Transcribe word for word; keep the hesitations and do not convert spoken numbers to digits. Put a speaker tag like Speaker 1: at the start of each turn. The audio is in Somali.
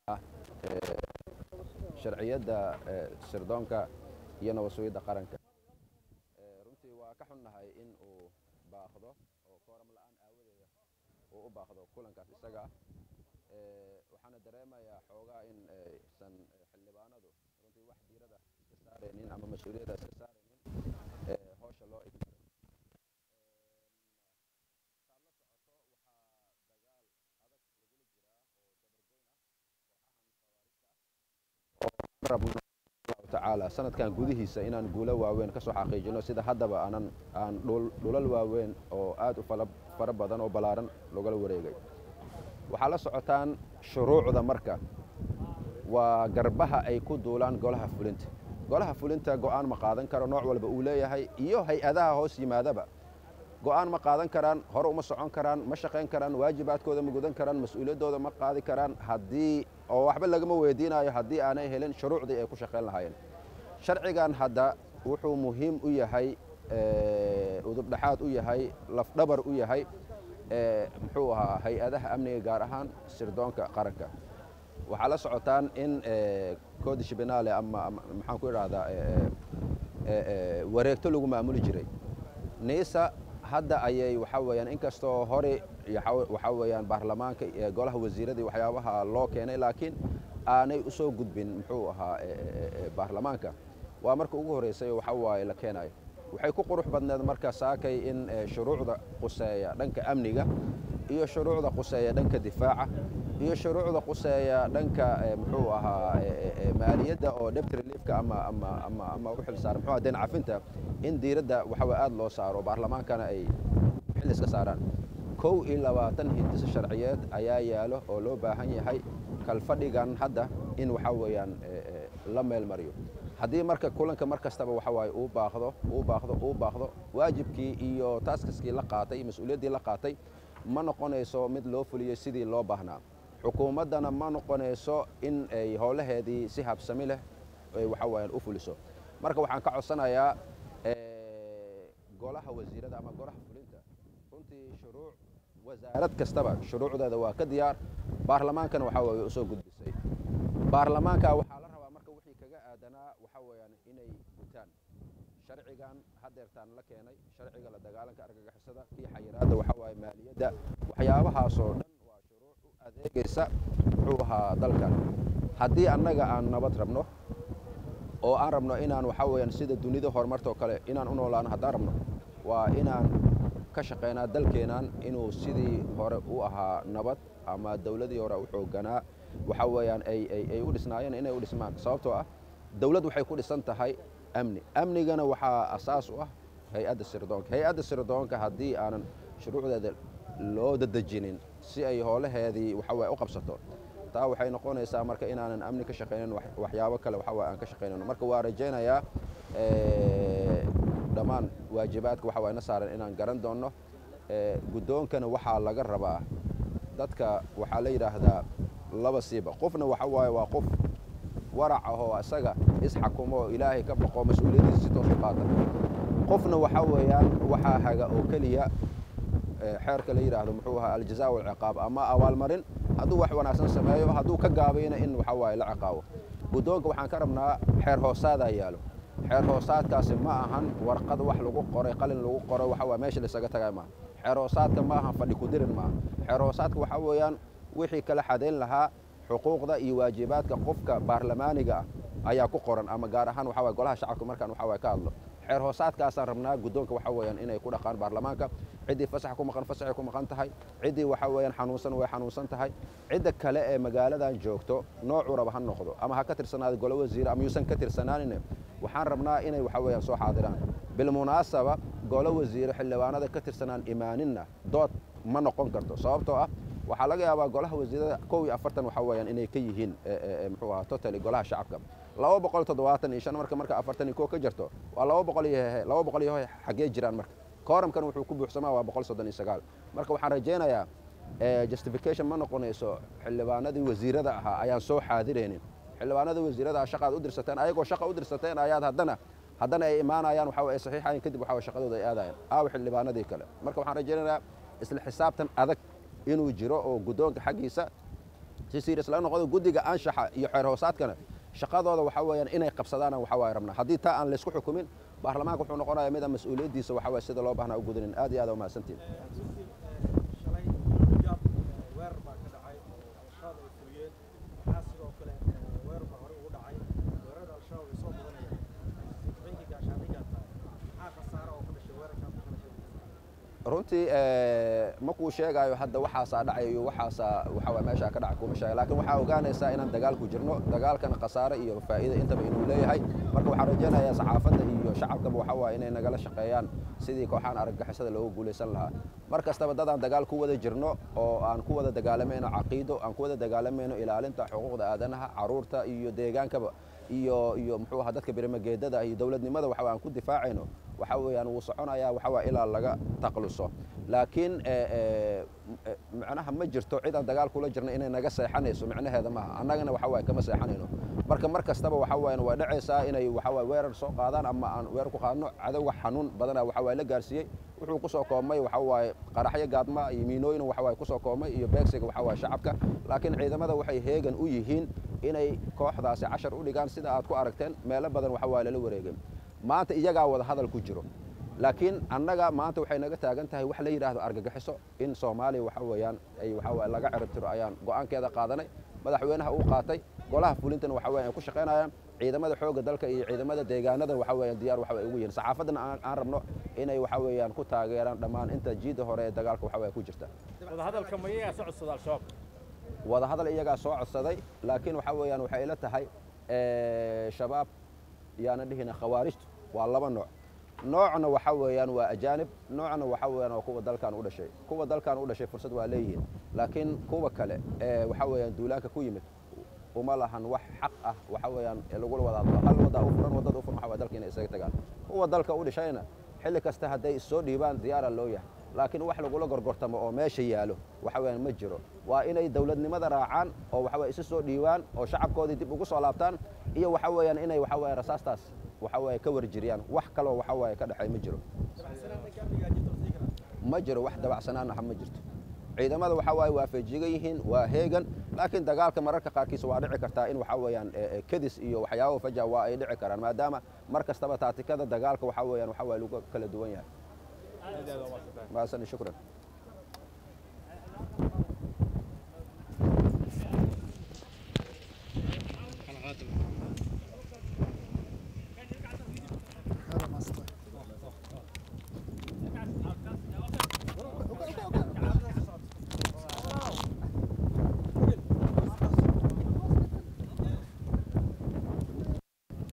Speaker 1: sharciyada sirdoonka iyo nabadsugyada qaranka runtii waa ka xunnahay in uu baaqdo oo kooram la'aan aawadeeda uu u baaqdo kulankaas isaga waxaana dareemayaa xoogaa in aysan xildhibaanadu runtii wax diirada iska saaraynin ama mas-uuliyadda iska saaraynin howsha loo igmaro tacaala sanadkan gudihiisa inaan guulo waaweyn ka soo xaqiijino sida haddaba aanan aan dhulal waaweyn oo aad u fara badan oo ballaaran logala wareegay waxaa la socotaan shuruucda marka waa garbaha ay ku duulaan golaha fulinta golaha fulinta go'aan ma qaadan karo nooc walba uu leeyahay iyo hay-adaha hoos yimaadaba go'aan ma qaadan karaan hore uma socon karaan ma shaqayn karaan waajibaadkooda ma gudan karaan mas-uuliyaddooda ma qaadi karaan haddii oo waxba lagama weydiinayo haddii aanay helin shuruucdii ay ku shaqayn lahaayeen sharcigan hadda wuxuu muhiim u yahay udubdhaxaad u yahay lafdhabar u yahay muxuu ahaa hay-adaha amniga gaar ahaan sirdoonka qaranka waxaa la socotaan in codice penale ama maxaan ku idhaahdaa wareegto lagu maamuli jiray nisa hadda ayay waxaa weeyaan inkastoo hore waxaa weeyaan baarlamaanka golaha wasiiradii waxyaabaha loo keenay laakiin aanay u soo gudbin muxuu ahaa baarlamaanka waa marka ugu horreysay waxa waaye la keenayo waxay ku qurux badneed marka saakay in shuruucda quseeya dhanka amniga iyo shuruucda quseeya dhanka difaaca iyo shuruucda quseeya dhanka muxuu ahaa maaliyadda oo debt reliefka ama ama ama ama u xilsaaran muxuu ahaa deen cafinta in diiradda waxa aad loo saaro baarlamaankana ay xil iska saaraan kow iyo labaatan hindise sharciyeed ayaa yaalo oo loo baahan yahay kalfadhigan hadda in waxa weeyaan la meel mariyo haddii marka kulanka mar kastaba waxa waaye uu baaqdo uu baaqdo uu baaqdo waajibkii iyo taaskaskii la qaatay mas-uuliyaddii la qaatay ma noqonayso mid loo fuliyey sidii loo baahnaa xukuumaddana ma noqonayso in ay howlaheedii si habsami leh ay waxa weeyaan u fuliso marka waxaan ka codsanayaa golaha wasiirada ama golaha fulinta runtii shuruuc wasaarad kastaba shuruucdeeda waa ka diyaar baarlamaankana waxa weeye u soo gudbisay baarlamaanka waxaa la rabaa marka wixii kaga aadanaa waxa weeyaan inay gutaan sharcigan hadeertaan la keenay sharciga la dagaalanka argagixisada kii xayiraadda waxa waaye maaliyadda waxyaabahaasoo dhan waa shuruuc u adeegaysa muxuu ahaa dalkan haddii annaga aan nabad rabno oo aan rabno inaan waxa weeyaan sida dunida horumartoo kale inaan u noolaano haddaan rabno waa inaan ka shaqaynaa dalkeenan inuu sidii hore u ahaa nabad ama dawladii hore u xoogganaa waxa weeyaan ay ay ay u dhisnaayeen inay u dhismaan sababtoo ah dawlad waxay ku dhisan tahay amni amnigana waxaa asaas u ah hay-adda sirdoonka hay-adda sirdoonka haddii aanan shuruucdeeda loo dadejinin si ay howlaheedii waxa weeye u qabsato taa waxay noqonaysaa marka inaanan amni ka shaqaynin waxyaabo kale waxa weeye aan ka shaqaynayno marka waa rajaynayaa dhammaan waajibaadka waxa waye na saaran inaan garan doonno guddoonkana waxaa laga rabaa dadka waxaa la yidhaahdaa laba siiba qofna waxa waaye waa qof warac ahoo isaga isxakumo oo ilaahay ka baqo mas-uuliyaddiisa si toos u qaata qofna waxa weeyaan waxaa haga oo keliya xeerka la yidhaahdo muxuu ahaa aljazaa walciqaab ama abaalmarin hadduu wax wanaagsan sameeyo hadduu ka gaabayna in waxa waaye la ciqaabo guddoonka waxaan ka rabnaa xeer hoosaadaa yaalo xeer hoosaadkaasi ma ahan warqad wax lagu qoray qalin lagu qoray waxa waa meesha laisaga tagay maaha xeer hoosaadka ma ahan fadhi kudirin maaha xeer hoosaadka waxa weeyaan wixii kala xadayn lahaa xuquuqda iyo waajibaadka qofka baarlamaaniga ah ayaa ku qoran ama gaar ahaan waxa waye golaha shacabka markaan waxa waye ka hadlo xeer hoosaadkaasaan rabnaa guddoonka waxa weeyaan inay ku dhaqaan baarlamaanka ciddii fasax ku maqan fasaxay ku maqan tahay ciddii waxa weeyaan xanuunsan way xanuunsan tahay cidda kale ee magaaladan joogto noocuu raba ha noqdo ama ha ka tirsanaado golo wasiir ama yuusan ka tirsanaanin waxaan rabnaa inay waxa weeyaan soo xaadiraan bilmunaasaba golo wasiire xildhibaanada ka tirsanaan imaaninna dood ma noqon karto sababtoo ah waxaa laga yaabaa golaha wasiirada kow iyo afartan waxa weeyaan inay ka yihiin muxuu ahaa totally golaha shacabka laba boqol toddobaatan iyo shan marka marka afartan iyo kow ka jirto waa laba boqol iyo laba boqol iyo xaggee jiraan marka kooramkan wuxuu ku buuxsamaa waa boqol soddon iyo sagaal marka waxaan rajaynayaa justification ma noqonayso xildhibaanadii wasiirada ahaa ayaan soo xaadiraynin xildhibaanadii wasiirada shaqaad u dirsateen ayagoo shaqa u dirsateen ayaad haddana haddana ay imaanayaan waxa ay saxiixayeen kadib waxa shaqadooda ay aadayaan aaw xildhibaanadii kale marka waxaan rajaynayaa isla xisaabtan adag inuu jiro oo guddoonka xaggiisa si serious la noqdo guddiga anshaxa iyo xeer hoosaadkana shaqadooda waxa weeyaan inay qabsadaan waxa way rabnaa haddii taa aan la isku xukumin baarlamaanka wuxuu noqonayaa mid mas'uuliyadiisa waxa way sida loo baahnaa u gudanin aad iyo aad u mahadsantiin runtii ma kuu sheegayo hadda waxaasaa dhacayo waxaasaa waxa waa meesha ka dhaca kuma sheega laakiin waxaa ogaanaysaa inaan dagaal ku jirno dagaalkana khasaare iyo faa'iido intaba inuu leeyahay marka waxaan rajaynayaa saxaafadda iyo shacabkaba waxa waa inay nagala shaqeeyaan sidii kooxaan argagixisada loogu guulaysan lahaa mar kastaba dadaan dagaal ku wada jirno oo aan ku wada dagaalamayno caqiido aan ku wada dagaalamayno ilaalinta xuquuqda aadanaha caruurta iyo deegaankaba iyo iyo muxuu ahaa dadka birimageedada iyo dawladnimada waxa aan ku difaacayno waxa weeyaan wuu soconayaa waxa waa ilaa laga taqluso laakiin macnaha ma jirto cid aan dagaal kula jirno inay naga seexanayso macnaheeda maaha annagana waxa waa kama seexanayno marka mar kastaba waxa weeyaan waa dhacaysaa inay waxa waa weerar soo qaadaan ama aan weerar ku qaadno cadawga xanuun badana waxa waa la gaarsiiyey wuxuu ku soo koomay waxa waa qaraxyo gaadma iyo miinooyin waxa waa ku soo koomay iyo beegsiga waxa waa shacabka laakiin ciidamada waxay heegan u yihiin inay kooxdaasi cashar u dhigaan sida aad ku aragteen meelo badan waxa waa lala wareegay maanta iyagaa wada hadal ku jiro laakiin annaga maanta waxay naga taagan tahay wax la yidhaahdo argagixiso in soomaaliya waxa weeyaan ay waxa waa laga ciribtiro ayaan go'aankeeda qaadanay madaxweynaha uu qaatay golaha fulintana waxa weeyaan ay ku shaqaynayaan ciidamada xoogga dalka iyo ciidamada deegaanada waxa weeyaan diyaar waxa ay ugu yihiin saxaafadana aan rabno inay waxa weeyaan ku taageeraan dhammaan inta jiida hore ee dagaalka waxa weeyaan ku jirta
Speaker 2: wada hadalka ma iyagaa soo codsaday al-shabaab
Speaker 1: wada hadal iyagaa soo codsaday laakiin waxa weeyaan waxay ila tahay shabaab yaana dhihina khawaarijtu waa laba nooc noocna waxa weeyaan waa ajaanib noocna waxa weeyaan waa kuwa dalkan u dhashay kuwa dalkan u dhashay fursad waa leeyihiin laakiin kuwa kale ee waxa weeyaan duulaanka ku yimid uma lahan wax xaq ah waxa weeyaan lagu wada hadlo hal wada u furan wadada u furan waxa dalka inay isaga tagaan kuwa dalka u dhashayna xilli kasta hadday soo dhiibaan diyaara loo yahay laakiin wax lagula gorgortamo oo meesha yaalo waxa weeyaan ma jiro waa inay dawladnimada raacaan oo waxa weey isu soo dhiibaan oo shacabkoodii dib ugu soo laabtaan iyo waxa weeyaan inay waxa weey rasaastaas waxa weey ka warjiriyaan wax kale waxa weey ka dhaxay ma jiro ma jiro wax dabacsanaan ah ma jirto ciidamada waxa weey waa feejigan yihiin waa heegan laakiin dagaalka mararka qaarkiis waa dhici kartaa in waxa weeyaan kadis iyo waxyaabo fajaa waa ay dhici karaan maadaama mar kastaba taatikada dagaalka waxa weeyaan waxa weey lagu kala duwan yahay ما سن شكرا